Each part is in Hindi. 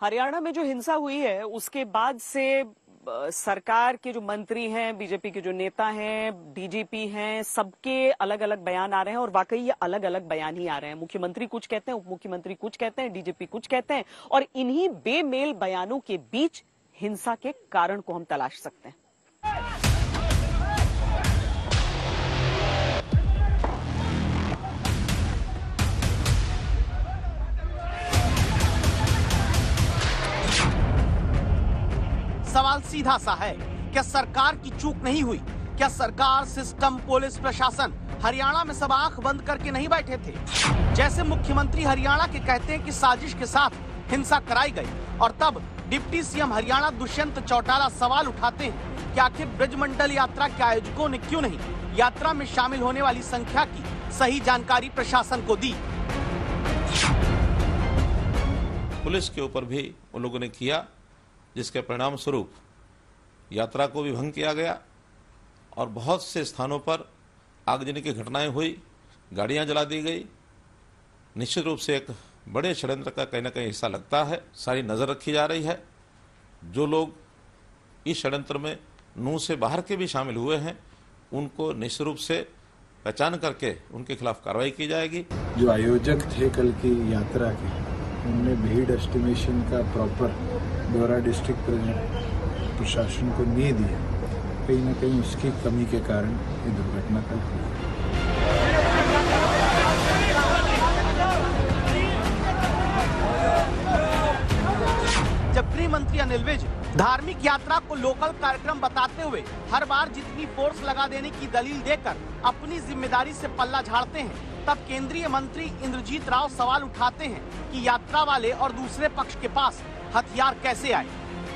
हरियाणा में जो हिंसा हुई है उसके बाद से सरकार के जो मंत्री हैं, बीजेपी के जो नेता हैं, डीजीपी हैं, सबके अलग अलग बयान आ रहे हैं और वाकई ये अलग अलग बयान ही आ रहे हैं। मुख्यमंत्री कुछ कहते हैं, उप मुख्यमंत्री कुछ कहते हैं, डीजीपी कुछ कहते हैं और इन्हीं बेमेल बयानों के बीच हिंसा के कारण को हम तलाश सकते हैं। सवाल सीधा सा है, क्या सरकार की चूक नहीं हुई? क्या सरकार, सिस्टम, पुलिस प्रशासन हरियाणा में सब आंख बंद करके नहीं बैठे थे? जैसे मुख्यमंत्री हरियाणा के कहते हैं कि साजिश के साथ हिंसा कराई गई और तब डिप्टी सीएम हरियाणा दुष्यंत चौटाला सवाल उठाते हैं कि आखिर ब्रजमंडल यात्रा के आयोजकों ने क्यों नहीं यात्रा में शामिल होने वाली संख्या की सही जानकारी प्रशासन को दी। पुलिस के ऊपर भी उन लोगों ने किया, जिसके परिणाम स्वरूप यात्रा को भी भंग किया गया और बहुत से स्थानों पर आगजनी की घटनाएं हुई, गाड़ियां जला दी गई। निश्चित रूप से एक बड़े षड्यंत्र का कहीं ना कहीं हिस्सा लगता है। सारी नजर रखी जा रही है। जो लोग इस षड्यंत्र में नूह से बाहर के भी शामिल हुए हैं, उनको निश्चित रूप से पहचान करके उनके खिलाफ कार्रवाई की जाएगी। जो आयोजक थे कल की यात्रा के, उनने भीड़ एस्टिमेशन का प्रॉपर ब्यौरा डिस्ट्रिक्ट प्रशासन को नहीं दिया। कहीं ना कहीं उसकी कमी के कारण ये दुर्घटना कल हुई। जब गृह मंत्री अनिल विज धार्मिक यात्रा को लोकल कार्यक्रम बताते हुए हर बार जितनी फोर्स लगा देने की दलील देकर अपनी जिम्मेदारी से पल्ला झाड़ते हैं, तब केंद्रीय मंत्री इंद्रजीत राव सवाल उठाते हैं कि यात्रा वाले और दूसरे पक्ष के पास हथियार कैसे आए।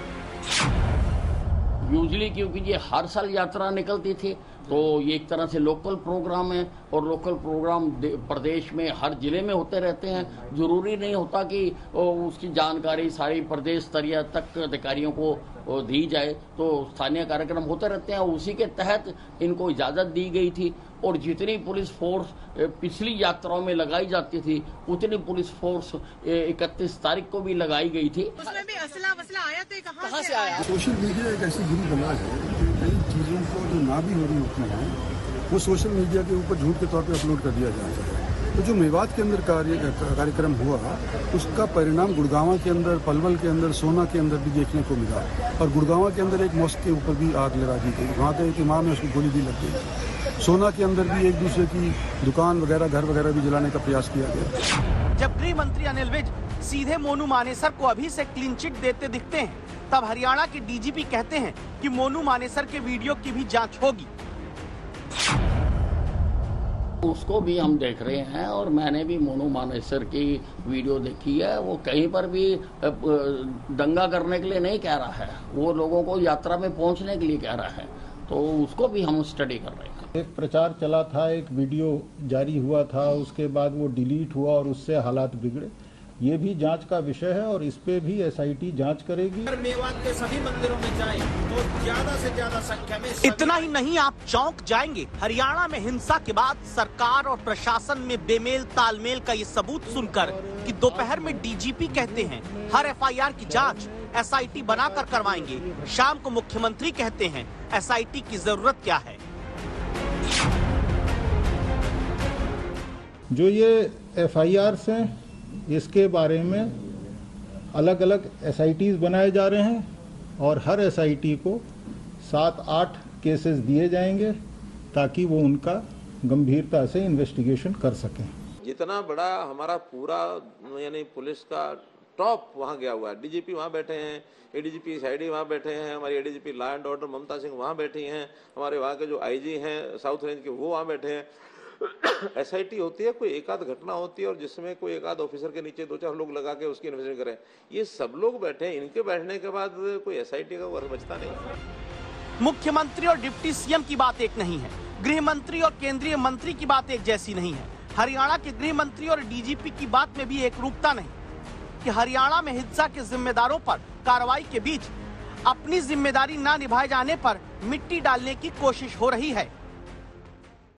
यूजुअली क्योंकि ये हर साल यात्रा निकलती थी, तो ये एक तरह से लोकल प्रोग्राम है और लोकल प्रोग्राम प्रदेश में हर जिले में होते रहते हैं। जरूरी नहीं होता कि उसकी जानकारी सारी प्रदेश स्तरीय तक अधिकारियों को दी जाए, तो स्थानीय कार्यक्रम होते रहते हैं। उसी के तहत इनको इजाजत दी गई थी और जितनी पुलिस फोर्स पिछली यात्राओं में लगाई जाती थी, उतनी पुलिस फोर्स 31 तारीख को भी लगाई गई थी। उसमें भी असला वसला आया तो कहाँ से आया? सोशल मीडिया एक ऐसी बुरी बला है, कई चीजों को जो ना भी हो रही होती हैं वो सोशल मीडिया के ऊपर झूठ के तौर पे अपलोड कर दिया जाता है। तो जो मेवात के अंदर कार्यक्रम हुआ, उसका परिणाम गुड़गांव के अंदर, पलवल के अंदर, सोना के अंदर भी देखने को मिला और गुड़गांव के अंदर एक मॉस्क के ऊपर भी आग लगा दी गई। वहाँ के एक इमाम है, उसको गोली भी लग गई। सोना के अंदर भी एक दूसरे की दुकान वगैरह, घर वगैरह भी जलाने का प्रयास किया गया। जब गृह मंत्री अनिल विज सीधे मोनू मानेसर को अभी से क्लीन चिट देते दिखते हैं, तब हरियाणा के डीजीपी कहते हैं कि मोनू मानेसर के वीडियो की भी जांच होगी। उसको भी हम देख रहे हैं और मैंने भी मोनू मानेसर की वीडियो देखी है। वो कहीं पर भी दंगा करने के लिए नहीं कह रहा है, वो लोगों को यात्रा में पहुंचने के लिए कह रहा है, तो उसको भी हम स्टडी कर रहे हैं। एक प्रचार चला था, एक वीडियो जारी हुआ था, उसके बाद वो डिलीट हुआ और उससे हालात बिगड़े। ये भी जांच का विषय है और इस पे भी एसआईटी जांच करेगी। मेवात के सभी मंदिरों में जाएं तो ज्यादा से ज्यादा संख्या में। इतना ही नहीं, आप चौंक जाएंगे। हरियाणा में हिंसा के बाद सरकार और प्रशासन में बेमेल तालमेल का ये सबूत सुनकर कि दोपहर में डीजीपी कहते हैं हर एफआईआर की जांच एसआईटी बनाकर करवाएंगे, शाम को मुख्यमंत्री कहते हैं एसआईटी की जरूरत क्या है। जो ये एफआईआर हैं, इसके बारे में अलग अलग एसआईटीज बनाए जा रहे हैं और हर एसआईटी को 7-8 केसेस दिए जाएंगे ताकि वो उनका गंभीरता से इन्वेस्टिगेशन कर सकें। जितना बड़ा हमारा पूरा यानी पुलिस का टॉप वहाँ गया हुआ है, डीजीपी वहाँ बैठे हैं, एडीजीपी साइडी वहाँ बैठे हैं, हमारी ADGP law and order Mamta Singh वहाँ बैठी हैं, हमारे वहाँ के जो आईजी हैं साउथ रेंज के वो वहाँ बैठे हैं। एसआईटी होती है, कोई एक आध घटना होती है और जिसमें कोई एक आध ऑफिसर के नीचे 2-4 लोग लगा के उसकी इन्वेस्टिगेशन करें। ये सब लोग बैठे हैं, इनके बैठने के बाद कोई एसआईटी का वर्क बचता नहीं। मुख्यमंत्री और डिप्टी सीएम की बात एक नहीं है, गृह मंत्री और केंद्रीय मंत्री की बात एक जैसी नहीं है, हरियाणा के गृह मंत्री और डीजीपी की बात में भी एक रूपता नहीं कि हरियाणा में हिंसा के जिम्मेदारों पर कार्रवाई के बीच अपनी जिम्मेदारी न निभाए जाने पर मिट्टी डालने की कोशिश हो रही है।